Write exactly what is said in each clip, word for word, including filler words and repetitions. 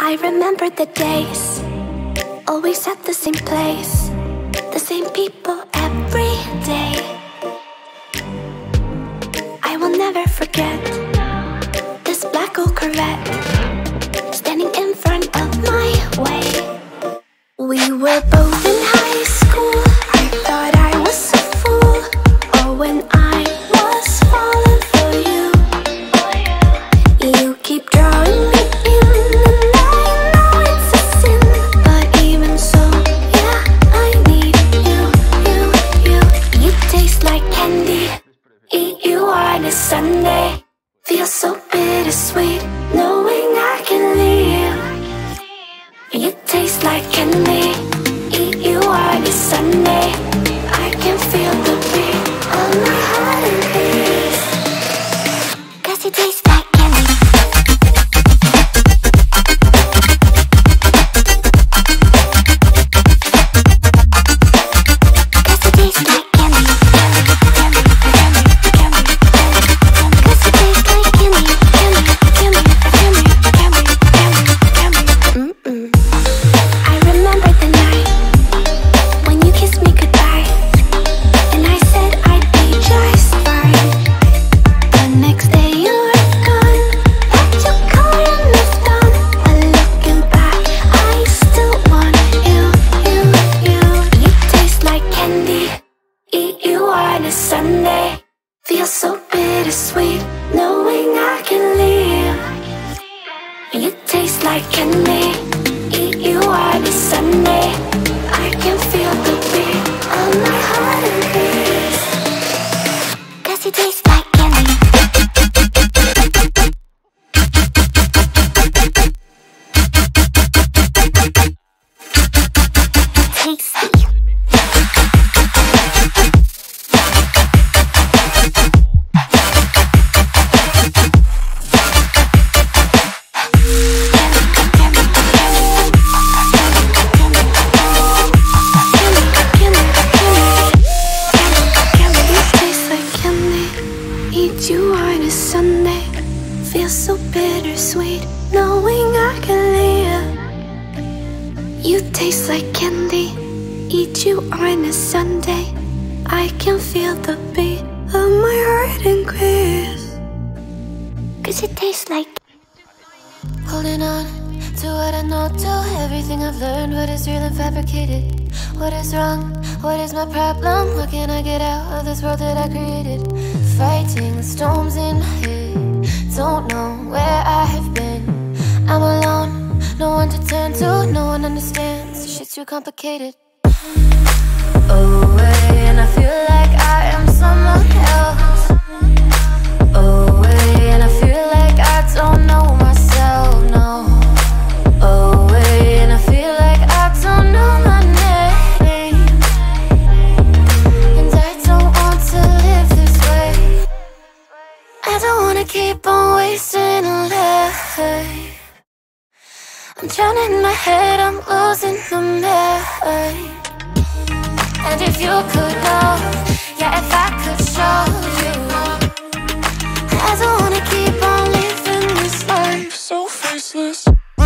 I remember the days, always at the same place, the same people every day. I will never forget this black old Corvette standing in front of my way. We were both in high school. I thought I was a fool. Oh, when I was falling for you, you keep drawing me in, and I know it's a sin, but even so, yeah, I need you, you, you. You taste like candy, eat you on a Sunday. Feels so bittersweet, knowing I can leave. You taste like candy, eat you on a Sunday. I can feel the beat of my heart and peace, 'cause you taste like candy. Sunday feels so bittersweet, knowing I can leave. You taste like candy, eat you on a Sunday. I can feel the beat of my heart and peace, 'cause you taste like candy. Tasty. You on a Sunday, feels so bittersweet, knowing I can leave. You taste like candy, eat you on a Sunday. I can feel the beat of my heart increase, 'cause it tastes like. Holding on to what I know, to everything I've learned. What is real and fabricated? What is wrong? What is my problem? How can I get out of this world that I created? Fighting the storms in my head, don't know where I have been. I'm alone, no one to turn to, no one understands. Shit's too complicated. Away, and I feel like I am someone else. Away, and I feel like I don't know myself, no. Away, and I feel like I don't know my name, and I don't want to live this way. I don't wanna keep on wasting a life. I'm drowning in my head, I'm losing the mind. And if you could know, yeah, if I could show you, I don't wanna keep on living this life so faceless.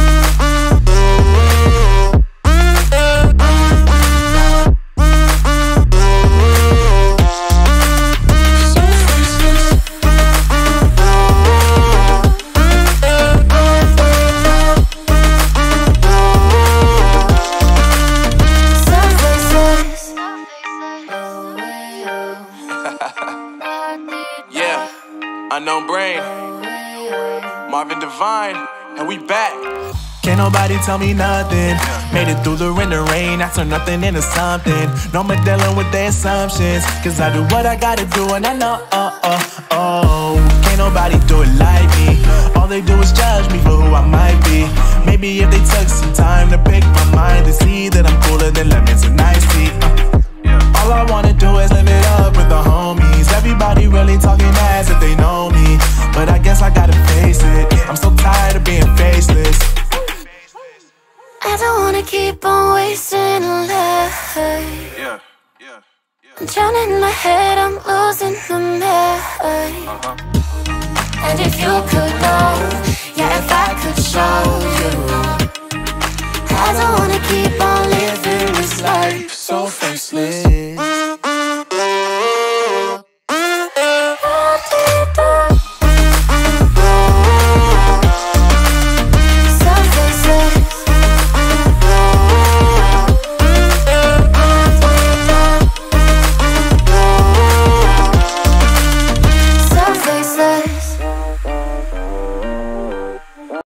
Unknown Brain, Marvin Divine, and we back. Can't nobody tell me nothing. Made it through the rain, the rain, I turn nothing into something. No more dealing with their assumptions, 'cause I do what I gotta do and I know, oh, oh, oh. Can't nobody do it like me. All they do is judge me for who I might be. Maybe if they took some time to pick my mind and see that I'm cooler than lemons and iced tea. uh. All I wanna do is live it up with the homies. Everybody really talking ass if they know me, but I guess I gotta face it. I'm so tired of being faceless. I don't wanna keep on wasting a life. Yeah, yeah, yeah. I'm drowning in my head, I'm losing the mind. Uh-huh. And if you could know, yeah, if I could show you, list.